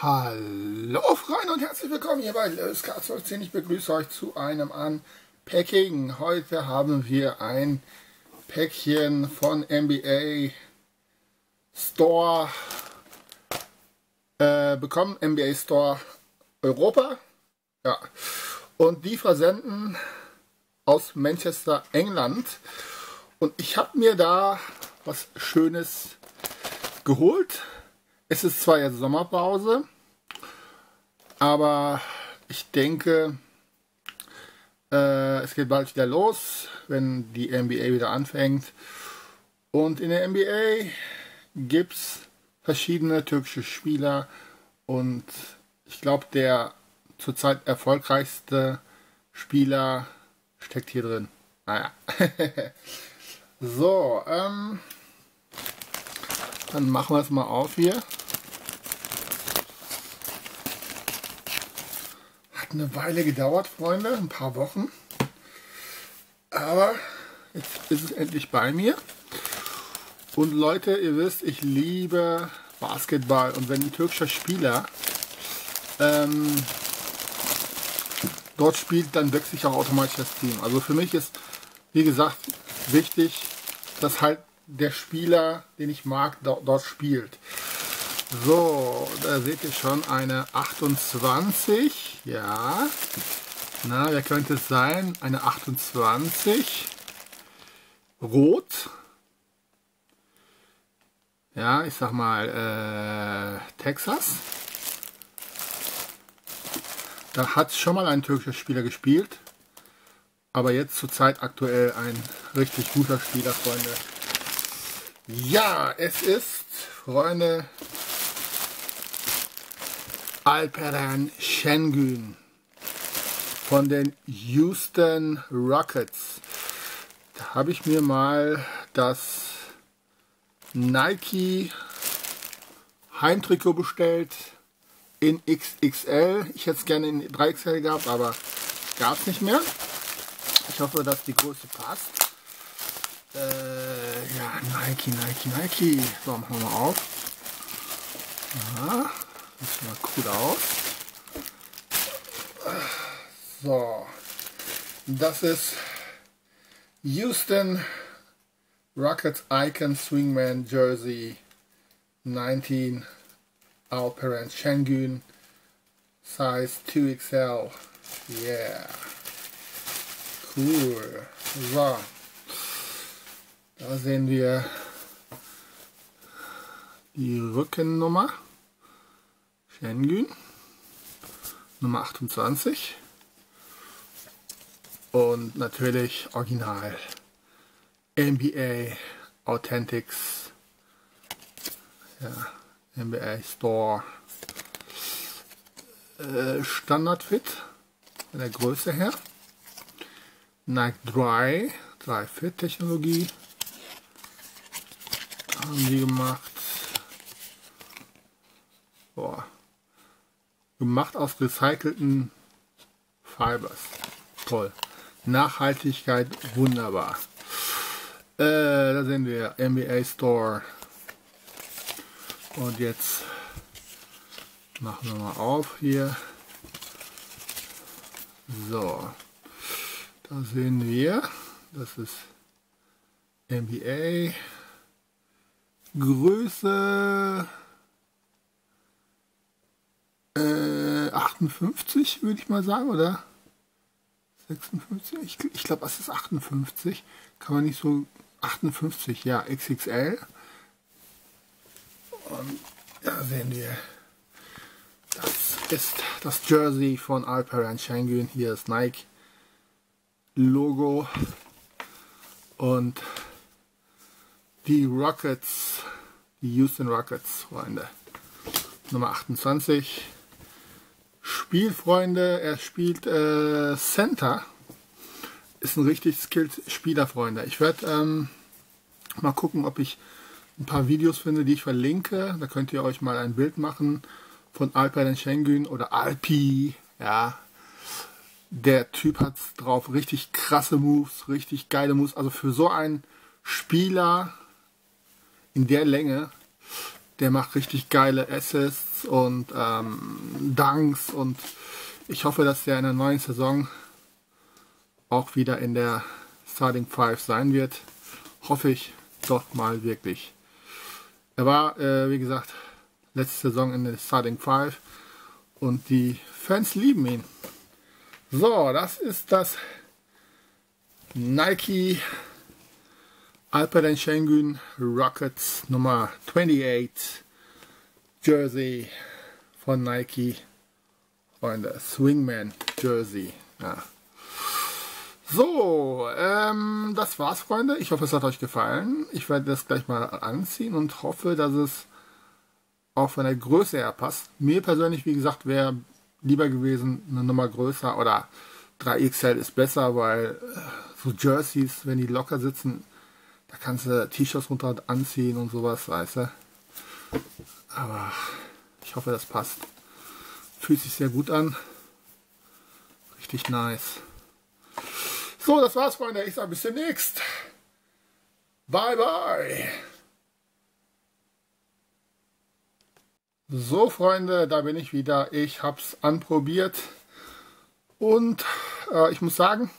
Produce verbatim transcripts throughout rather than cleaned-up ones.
Hallo Freunde und herzlich willkommen hier bei LösK zwölf zehn. Ich begrüße euch zu einem Unpacking. Heute haben wir ein Päckchen von N B A Store äh, bekommen. N B A Store Europa. Ja. Und die versenden aus Manchester, England. Und ich habe mir da was Schönes geholt. Es ist zwar jetzt Sommerpause, aber ich denke, äh, es geht bald wieder los, wenn die N B A wieder anfängt. Und in der N B A gibt es verschiedene türkische Spieler und ich glaube, der zurzeit erfolgreichste Spieler steckt hier drin. Naja. So, ähm, dann machen wir es mal auf hier. Hat eine Weile gedauert, Freunde, ein paar Wochen. Aber jetzt ist es endlich bei mir. Und Leute, ihr wisst, ich liebe Basketball. Und wenn ein türkischer Spieler ähm, dort spielt, dann wechsle ich auch automatisch das Team. Also für mich ist, wie gesagt, wichtig, dass halt der Spieler, den ich mag, dort, dort spielt. So, da seht ihr schon eine achtundzwanzig. Ja. Na, wer könnte es sein? Eine achtundzwanzig. Rot. Ja, ich sag mal äh, Texas. Da hat schon mal ein türkischer Spieler gespielt. Aber jetzt zurzeit aktuell ein richtig guter Spieler, Freunde. Ja, es ist, Freunde, Alperen Şengün von den Houston Rockets. Da habe ich mir mal das Nike Heimtrikot bestellt in X X L. Ich hätte es gerne in drei X L gehabt, aber gab es nicht mehr. Ich hoffe, dass die Größe passt. Äh, ja, Nike, Nike, Nike. So, machen wir mal auf. Ja, das sieht mal cool aus. So, das ist Houston Rockets Icon Swingman Jersey neunzehn Alperen Şengün Size zwei X L. Yeah. Cool. So. Da sehen wir die Rückennummer. Şengün. Nummer achtundzwanzig. Und natürlich Original. N B A Authentics. Ja, N B A Store. Äh, Standardfit. Von der Größe her. Nike Dry, Dry Fit Technologie haben die gemacht. Boah. Gemacht aus recycelten Fibers. Toll. Nachhaltigkeit wunderbar. Äh, da sehen wir N B A Store. Und jetzt machen wir mal auf hier. So. Da sehen wir, das ist N B A Größe äh, achtundfünfzig, würde ich mal sagen, oder sechsundfünfzig? Ich, ich glaube, es ist achtundfünfzig. Kann man nicht so. achtundfünfzig, ja, X X L. Und da sehen wir, das ist das Jersey von Alperen Şengün. Hier ist Nike Logo und die Rockets, die Houston Rockets, Freunde. Nummer achtundzwanzig. Spielfreunde, er spielt äh, Center. Ist ein richtig skilled Spieler, Freunde. Ich werde ähm, mal gucken, ob ich ein paar Videos finde, die ich verlinke. Da könnt ihr euch mal ein Bild machen von Alperen Şengün oder Alpi, ja. Der Typ hat drauf, richtig krasse Moves, richtig geile Moves. Also für so einen Spieler in der Länge, Der macht richtig geile Assists und ähm, Dunks und ich hoffe, dass der in der neuen Saison auch wieder in der Starting Five sein wird. Hoffe ich doch mal wirklich. Er war, äh, wie gesagt, letzte Saison in der Starting Five und die Fans lieben ihn. So, das ist das Nike Alperen Şengün Rockets Nummer achtundzwanzig Jersey von Nike. Freunde, Swingman Jersey. Ja. So, ähm, das war's, Freunde. Ich hoffe, es hat euch gefallen. Ich werde das gleich mal anziehen und hoffe, dass es auch von der Größe her passt. Mir persönlich, wie gesagt, wäre lieber gewesen eine Nummer größer oder drei X L ist besser, weil so Jerseys, wenn die locker sitzen, da kannst du T-Shirts runter anziehen und sowas, weißt du. Aber ich hoffe, das passt. Fühlt sich sehr gut an. Richtig nice. So, das war's, Freunde. Ich sage bis demnächst. Bye, bye. So, Freunde, da bin ich wieder. Ich habe es anprobiert. Und äh, ich muss sagen,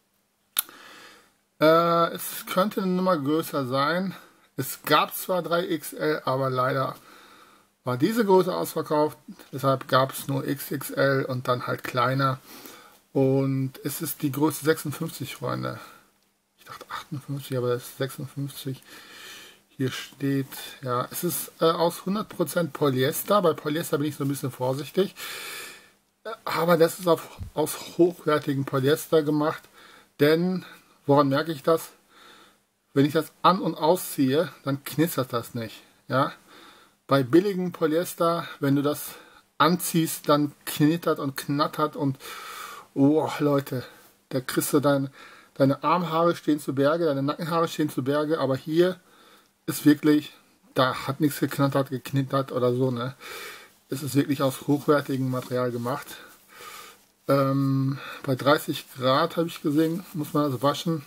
äh, es könnte eine Nummer größer sein. Es gab zwar drei X L, aber leider war diese Größe ausverkauft. Deshalb gab es nur X X L und dann halt kleiner. Und es ist die Größe sechsundfünfzig, Freunde. Ich dachte achtundfünfzig, aber das ist sechsundfünfzig. Hier steht, ja, es ist äh, aus hundert Prozent Polyester. Bei Polyester bin ich so ein bisschen vorsichtig. Aber das ist auf, aus hochwertigem Polyester gemacht. Denn, woran merke ich das? Wenn ich das an- und ausziehe, dann knistert das nicht. Ja? Bei billigem Polyester, wenn du das anziehst, dann knittert und knattert und oh, Leute, da kriegst du dein, deine Armhaare stehen zu Berge, deine Nackenhaare stehen zu Berge, aber hier ist wirklich, da hat nichts geknattert, geknittert oder so, ne? Es ist wirklich aus hochwertigem Material gemacht. Ähm, bei dreißig Grad habe ich gesehen, muss man das waschen.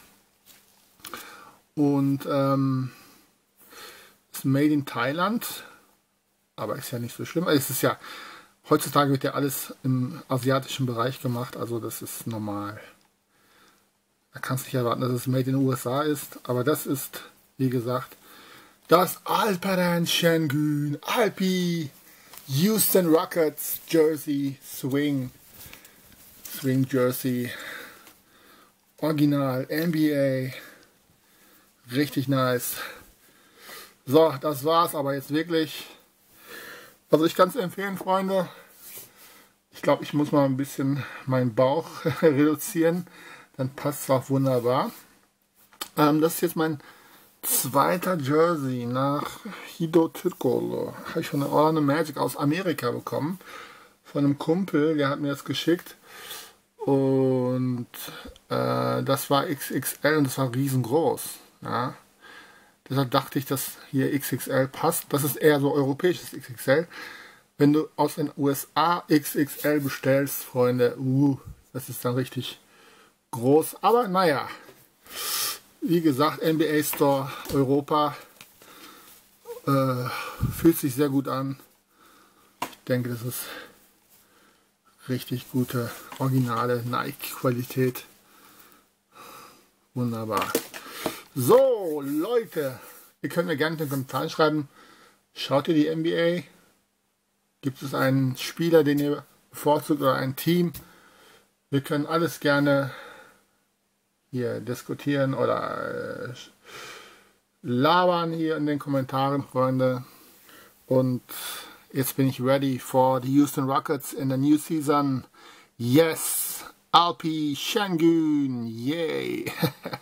Und ähm, ist made in Thailand, aber ist ja nicht so schlimm. Es ist ja heutzutage wird ja alles im asiatischen Bereich gemacht, also das ist normal. Da kannst du nicht erwarten, dass es made in den U S A ist, aber das ist, wie gesagt, das Alperen Şengün Alpi Houston Rockets Jersey Swing. Swing Jersey. Original N B A. Richtig nice. So, das war's aber jetzt wirklich. Also ich kann es empfehlen, Freunde. Ich glaube, ich muss mal ein bisschen meinen Bauch reduzieren. Dann passt es auch wunderbar. Ähm, das ist jetzt mein zweiter Jersey nach Hido Türkoğlu. Habe ich von der Orlando Magic aus Amerika bekommen. Von einem Kumpel, der hat mir das geschickt. Und äh, das war X X L und das war riesengroß. Ja. Deshalb dachte ich, dass hier X X L passt. Das ist eher so europäisches X X L. Wenn du aus den U S A X X L bestellst, Freunde, uh, das ist dann richtig groß. Aber naja, wie gesagt, N B A Store Europa äh, fühlt sich sehr gut an. Ich denke, das ist richtig gute, originale Nike-Qualität. Wunderbar. So, Leute, ihr könnt mir gerne in den Kommentaren schreiben, schaut ihr die N B A? Gibt es einen Spieler, den ihr bevorzugt oder ein Team? Wir können alles gerne hier diskutieren oder äh, labern hier in den Kommentaren, Freunde. Und jetzt bin ich ready for the Houston Rockets in the new season. Yes, Alperen Şengün, yay!